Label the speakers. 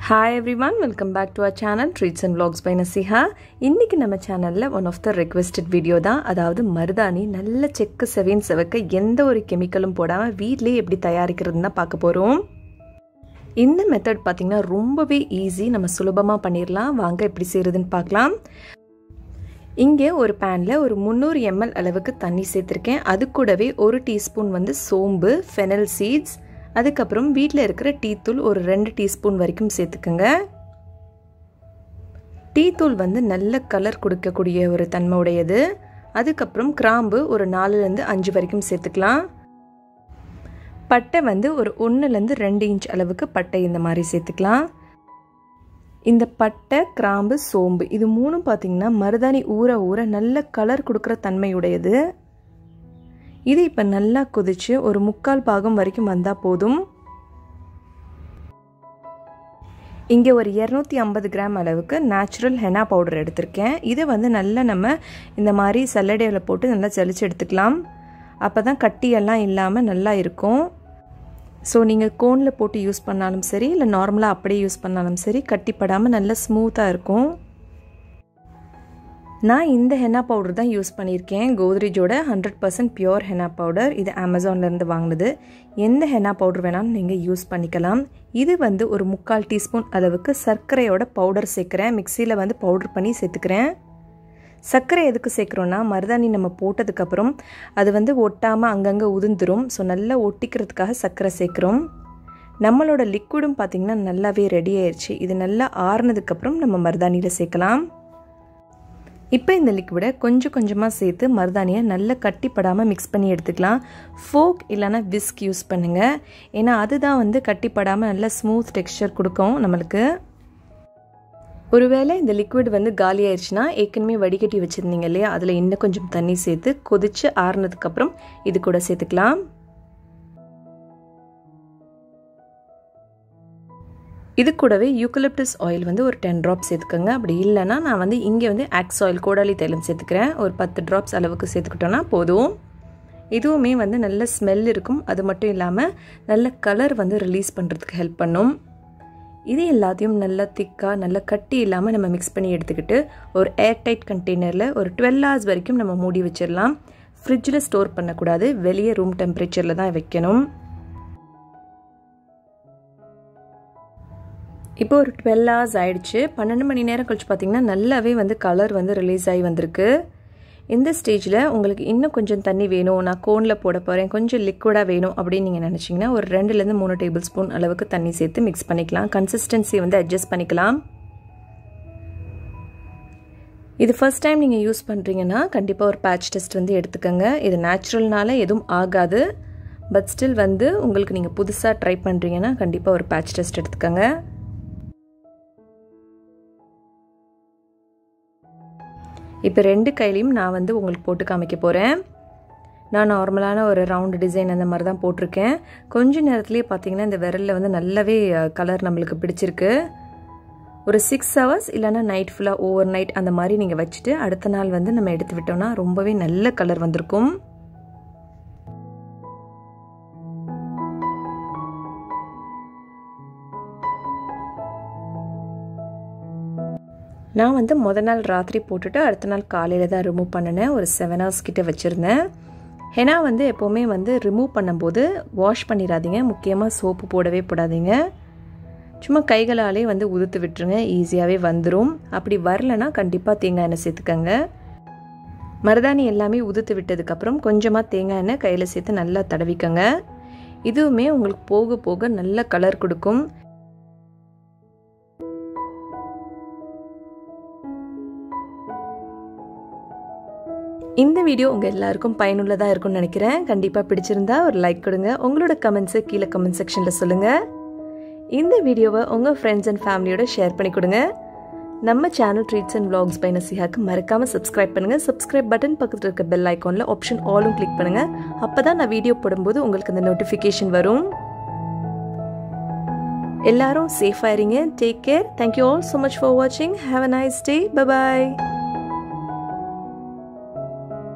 Speaker 1: Hi everyone, welcome back to our channel Treats and Vlogs by 𝗀𝗃. இன்னைக்கு நம்ம சேனல்ல one of the requested video தான். அதாவது மருதாணி நல்ல செக்கு செவேன் செவக்க எந்த ஒரு கெமிக்கலும் போடாம வீட்லயே எப்படி தயாரிக்கிறதுன்னு பார்க்க போறோம். இந்த மெத்தட் பாத்தீங்கன்னா ரொம்பவே ஈஸி, நம்ம சுலபமா பண்ணிரலாம். வாங்க எப்படி செய்யறதுன்னு பார்க்கலாம். இங்கே ஒரு panல ஒரு 300 ml அளவுக்கு தண்ணி சேர்த்திருக்கேன். அது கூடவே 1 டீஸ்பூன் வந்து சோம்பு, fennel seeds, அதுக்கப்புறம் வீட்ல இருக்கிற டீ தூள் ஒரு 2 டீஸ்பூன் வரைக்கும் சேர்த்துக்கங்க. டீ தூள் வந்து நல்ல கலர் கொடுக்கக்கூடிய ஒரு தன்மை உடையது. அதுக்கப்புறம் கிராம்பு ஒரு 4 ல இருந்து 5 வரைக்கும் சேர்த்துக்கலாம். பட்டை வந்து ஒரு 1 ல இருந்து 2 இன்ச் அளவுக்கு பட்டை இந்த மாதிரி சேர்த்துக்கலாம். இந்த பட்டை, கிராம்பு, சோம்பு இது மூணும் பாத்தீங்கன்னா மருதாணி ஊற ஊற நல்ல கலர் கொடுக்கிற தன்மை உடையது. இது இப்ப நல்லா கொதிச்சு ஒரு 3/4 பாகம் வரைக்கும் வந்தா போதும். இங்கே ஒரு 250 கிராம் அளவுக்கு நேச்சுரல் ஹெனா பவுடர் எடுத்திருக்கேன். இதை வந்து நல்லா நம்ம இந்த மாதிரி சல்லடையில் போட்டு நல்லா ஜலிச்சு எடுத்துக்கலாம். அப்பதான் கட்டியெல்லாம் இல்லாம நல்லா இருக்கும். ஸோ நீங்கள் கோனில் போட்டு யூஸ் பண்ணாலும் சரி, இல்லை நார்மலாக அப்படியே யூஸ் பண்ணாலும் சரி, கட்டிப்படாமல் நல்லா ஸ்மூத்தாக இருக்கும். நான் இந்த ஹெனா பவுடர் தான் யூஸ் பண்ணியிருக்கேன். கோத்ரேஜோட 100% பியூர் ஹெனா பவுடர். இது அமேசான்லேருந்து வாங்கினது. எந்த ஹெனா பவுடர் வேணாலும் நீங்கள் யூஸ் பண்ணிக்கலாம். இது வந்து ஒரு 3/4 டீஸ்பூன் அளவுக்கு சர்க்கரையோட பவுடர் சேர்க்குறேன். மிக்சியில் வந்து பவுடர் பண்ணி சேர்த்துக்கிறேன். சர்க்கரை எதுக்கு சேர்க்குறோன்னா, மருதாணி நம்ம போட்டதுக்கப்புறம் அது வந்து ஒட்டாமல் அங்கங்கே உதிர்ந்துடும். ஸோ நல்லா ஒட்டிக்கிறதுக்காக சர்க்கரை சேர்க்குறோம். நம்மளோட லிக்விடும் பார்த்திங்கன்னா நல்லாவே ரெடி ஆயிடுச்சு. இது நல்லா ஆறுனதுக்கப்புறம் நம்ம மருதாணியில் சேர்க்கலாம். இப்போ இந்த லிக்விடை கொஞ்சம் கொஞ்சமாக சேர்த்து மருதாணியை நல்லா கட்டிப்படாமல் மிக்ஸ் பண்ணி எடுத்துக்கலாம். ஃபோக் இல்லைனா விஸ்க் யூஸ் பண்ணுங்கள். ஏன்னா அதுதான் வந்து கட்டிப்படாமல் நல்லா ஸ்மூத் டெக்ஸ்சர் கொடுக்கும் நம்மளுக்கு. ஒருவேளை இந்த லிக்விட் வந்து காலி ஆயிடுச்சுன்னா, ஏற்கனவே வடிகட்டி வச்சுருந்தீங்க இல்லையா, அதில் இன்னும் கொஞ்சம் தண்ணி சேர்த்து கொதிச்சு ஆறுனதுக்கப்புறம் இது கூட சேர்த்துக்கலாம். இது கூடவே யூக்கலிப்டஸ் ஆயில் வந்து ஒரு 10 ட்ராப்ஸ் சேர்த்துக்கோங்க. அப்படி இல்லைன்னா நான் வந்து இங்கே வந்து ஆக்ஸ் ஆயில், கோடாலி தைலம் சேர்த்துக்கிறேன். ஒரு 10 ட்ராப்ஸ் அளவுக்கு சேர்த்துக்கிட்டோன்னா போதும். இதுவுமே வந்து நல்ல ஸ்மெல் இருக்கும். அது மட்டும் இல்லாமல் நல்ல கலர் வந்து ரிலீஸ் பண்ணுறதுக்கு ஹெல்ப் பண்ணும். இது எல்லாத்தையும் நல்லா திக்காக நல்லா கட்டி இல்லாமல் நம்ம மிக்ஸ் பண்ணி எடுத்துக்கிட்டு ஒரு ஏர்டைட் கண்டெய்னரில் ஒரு 12 hours வரைக்கும் நம்ம மூடி வச்சிடலாம். ஃப்ரிட்ஜில் ஸ்டோர் பண்ணக்கூடாது, வெளியே ரூம் டெம்பரேச்சரில் தான் வைக்கணும். இப்போ ஒரு 12 hours ஆயிடுச்சு. 12 மணி நேரம் கழிச்சு பார்த்தீங்கன்னா நல்லாவே வந்து கலர் வந்து ரிலீஸ் ஆகி வந்திருக்கு. இந்த ஸ்டேஜில் உங்களுக்கு இன்னும் கொஞ்சம் தண்ணி வேணும், நான் கோனில் போட போகிறேன், கொஞ்சம் லிக்விடாக வேணும் அப்படின்னு நீங்கள் நினச்சிங்கன்னா ஒரு 2 ல இருந்து 3 டேபிள் ஸ்பூன் அளவுக்கு தண்ணி சேர்த்து மிக்ஸ் பண்ணிக்கலாம். கன்சிஸ்டன்சி வந்து அட்ஜஸ்ட் பண்ணிக்கலாம். இது ஃபர்ஸ்ட் டைம் நீங்கள் யூஸ் பண்ணுறீங்கன்னா கண்டிப்பாக ஒரு பேட்ச் டெஸ்ட் வந்து எடுத்துக்கோங்க. இது நேச்சுரல்னால எதுவும் ஆகாது. பட் ஸ்டில் வந்து உங்களுக்கு நீங்கள் புதுசாக ட்ரை பண்ணுறீங்கன்னா கண்டிப்பாக ஒரு பேட்ச் டெஸ்ட் எடுத்துக்கோங்க. இப்போ 2 கையிலையும் நான் வந்து உங்களுக்கு போட்டு காமிக்க போகிறேன். நான் நார்மலான ஒரு ரவுண்டு டிசைன் அந்த மாதிரி தான் போட்டிருக்கேன். கொஞ்ச நேரத்துலேயே பார்த்தீங்கன்னா இந்த விரலில் வந்து நல்லாவே கலர் நம்மளுக்கு பிடிச்சிருக்கு. ஒரு 6 hours இல்லைன்னா நைட் ஃபுல்லாக ஓவர் நைட் அந்த மாதிரி நீங்கள் வச்சுட்டு அடுத்த நாள் வந்து நம்ம எடுத்து விட்டோம்னா ரொம்பவே நல்ல கலர் வந்திருக்கும். நான் வந்து முதல் நாள் ராத்திரி போட்டுட்டு அடுத்த நாள் காலையில் தான் ரிமூவ் பண்ணினேன். ஒரு 7 hours கிட்ட வச்சுருந்தேன். ஹெனா வந்து எப்போவுமே வந்து ரிமூவ் பண்ணும்போது வாஷ் பண்ணிடாதீங்க. முக்கியமாக சோப்பு போடவே போடாதீங்க. சும்மா கைகளாலே வந்து உதுத்து விட்டுருங்க, ஈஸியாகவே வந்துடும். அப்படி வரலன்னா கண்டிப்பாக தேங்காய் எண்ணெய் சேர்த்துக்கங்க. மருதாணி எல்லாமே உதுத்து விட்டதுக்கப்புறம் கொஞ்சமாக தேங்காய் எண்ணெய் கையில் சேர்த்து நல்லா தடவிக்கங்க. இதுவுமே உங்களுக்கு போக போக நல்ல கலர் கொடுக்கும். இந்த வீடியோ உங்கள் எல்லாருக்கும் பயனுள்ளதாக இருக்கும்னு நினைக்கிறேன். கண்டிப்பாக பிடிச்சிருந்தா ஒரு லைக் கொடுங்க. உங்களோட கமெண்ட்ஸை கீழே கமெண்ட் செக்ஷனில் சொல்லுங்கள். இந்த வீடியோவை உங்கள் ஃப்ரெண்ட்ஸ் அண்ட் ஃபேமிலியோட ஷேர் பண்ணி கொடுங்க. நம்ம channel treats and vlogs by 𝗀𝗃 மறக்காமல் சப்ஸ்கிரைப் பண்ணுங்கள். சப்ஸ்கிரைப் பட்டன் பக்கத்தில் இருக்க பெல் ஐக்கானில் ஆப்ஷன் ஆலும் கிளிக் பண்ணுங்கள். அப்போ தான் நான் வீடியோ போடும்போது உங்களுக்கு அந்த நோட்டிஃபிகேஷன் வரும். எல்லாரும் சேஃபாக இருங்க. Take care. Thank you all so much for watching. Have a nice day. Bye bye.